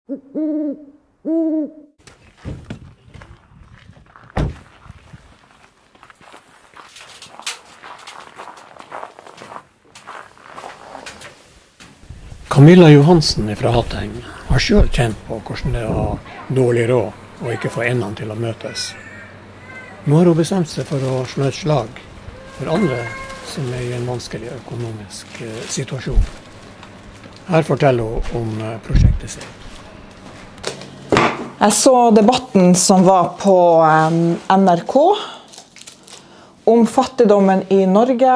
Camilla Johansen fra Hatteng har selv kjent på hvordan det var dårlig råd og ikke få endene til å møtes. Nå har hun bestemt seg for å slå et slag for andre som er i en vanskelig økonomisk situasjon. Her forteller hun om prosjektet sitt. Jeg så debatten som var på NRK om fattigdommen i Norge,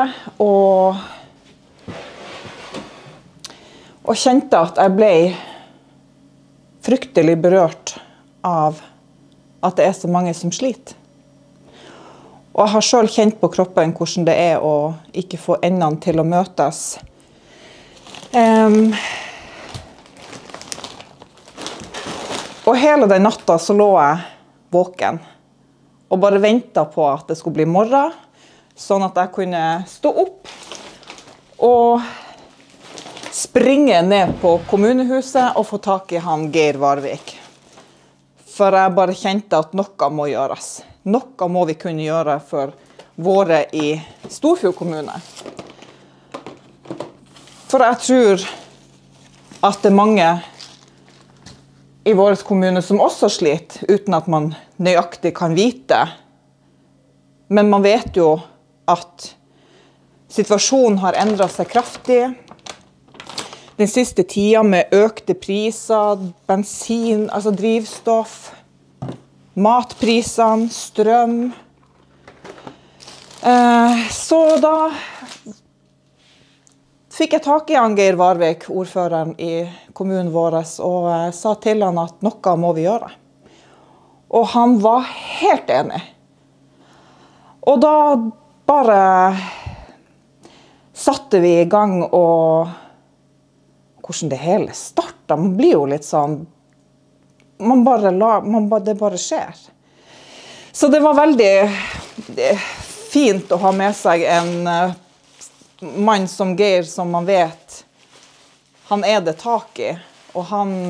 og kjente at jeg ble fryktelig berørt av at det er så mange som sliter. Og jeg har selv kjent på kroppen hvordan det er å ikke få endene til å møtes. Og hele den natta så lå jeg våken og bare ventet på at det skulle bli morgen, sånn at jeg kunne stå opp og springe ned på kommunehuset og få tak i han Geir Varvik. For jeg bare kjente at noe må gjøres. Noe må vi kunne gjøre for våre i Storfjord kommune. For jeg tror at det er mange i vår kommune som også sliter, uten at man nøyaktig kan vite. Men man vet jo at situasjonen har endret seg kraftig. Den siste tida med økte priser, bensin, altså drivstoff, matprisene, strøm. Så da fikk jeg tak i han Geir Varvik, ordføreren i kommunen vår, og sa til han at noe må vi gjøre. Og han var helt enig. Og da bare satte vi i gang, og hvordan det hele startet. Man blir jo litt sånn, det bare skjer. Så det var veldig fint å ha med seg en mann som Geir, som man vet, han er det tak i, og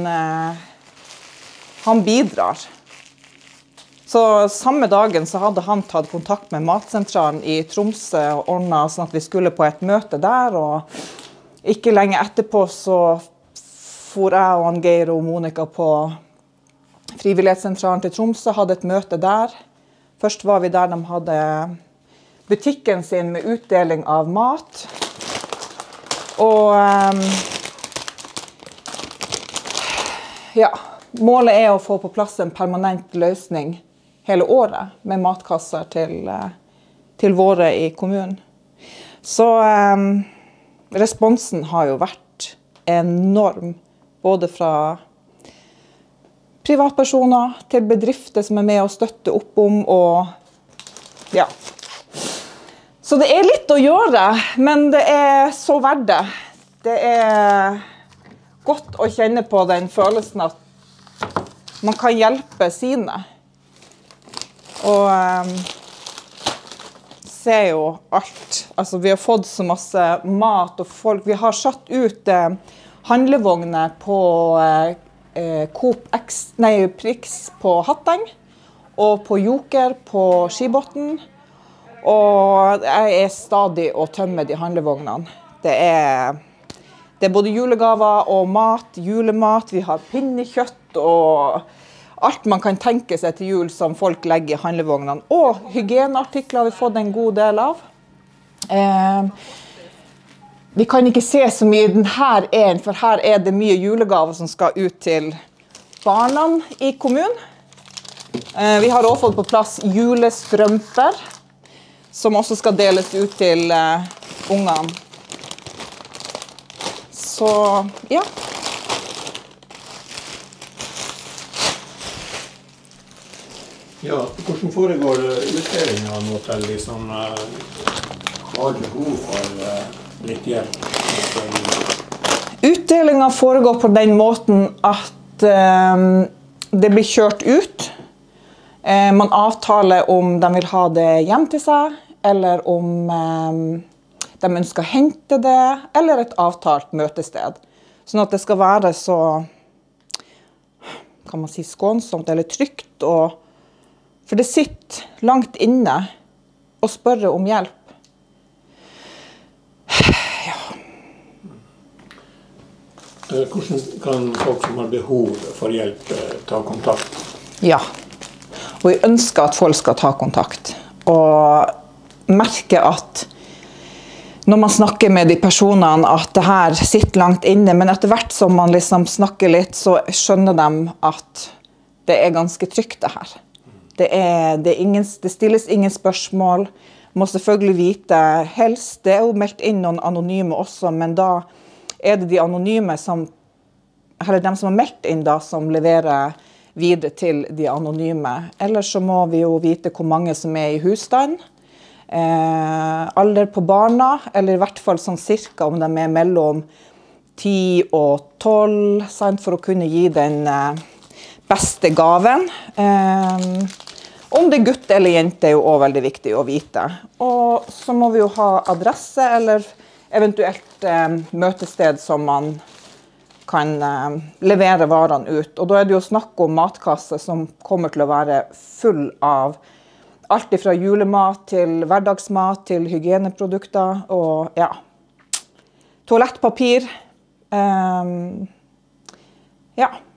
han bidrar. Så samme dagen så hadde han tatt kontakt med Matsentralen i Tromsø og ordnet sånn at vi skulle på et møte der, og ikke lenge etterpå så for jeg og han Geir og Monica på Frivillighetssentralen til Tromsø, hadde et møte der. Først var vi der de hadde butikken sin med utdeling av mat. Og ja, målet er å få på plass en permanent løsning hele året med matkasser til våre i kommunen. Så responsen har jo vært enorm, både fra privatpersoner til bedrifter som er med og støtter opp om, og ja. Så det er litt å gjøre, men det er så verdt det. Det er godt å kjenne på den følelsen at man kan hjelpe sine. Og ser jo alt. Altså, vi har fått så masse mat og folk. Vi har satt ut handlevogner på Prix på Hatteng og på Joker på Skibotn. Og jeg er stadig å tømme de handlevognene. Det er både julegaver og mat, julemat. Vi har pinnekjøtt og alt man kan tenke seg til jul som folk legger i handlevognene. Og hygieneartikler har vi fått en god del av. Vi kan ikke se så mye i denne for her er det mye julegaver som skal ut til barna i kommunen. Vi har også fått på plass julestrømper, som også skal deles ut til ungene. Så, ja. Ja, hvordan foregår utdelingen nå til de som har behov for litt hjelp? Utdelingen foregår på den måten at det blir kjørt ut. Man avtaler om de vil ha det hjem til seg, eller om de ønsker å hente det, eller et avtalt møtested. Sånn at det skal være så kan man si, skånsomt eller trygt. For det sitter langt inne å spørre om hjelp. Hvordan kan folk som har behov for hjelp ta kontakt? Ja, og jeg ønsker at folk skal ta kontakt. Og merke at når man snakker med de personene at det her sitter langt inne, men etter hvert som man liksom snakker litt, så skjønner de at det er ganske trygt det her. Det stilles ingen spørsmål. Man må selvfølgelig vite helst. Det er jo meldt inn noen anonyme også, men da er det de anonyme eller de som har meldt inn da, som leverer videre til de anonyme. Ellers så må vi jo vite hvor mange som er i husstand. Alder på barna, eller i hvert fall sånn cirka om de er mellom 10 og 12, sant, for å kunne gi den beste gaven. Om det er gutt eller jente er jo også veldig viktig å vite. Og så må vi jo ha adresse, eller eventuelt møtested som man kan levere varene ut. Og da er det jo snakk om matkasse som kommer til å være full av alt fra julemat til hverdagsmat til hygieneprodukter og ja, toalettpapir. Ja.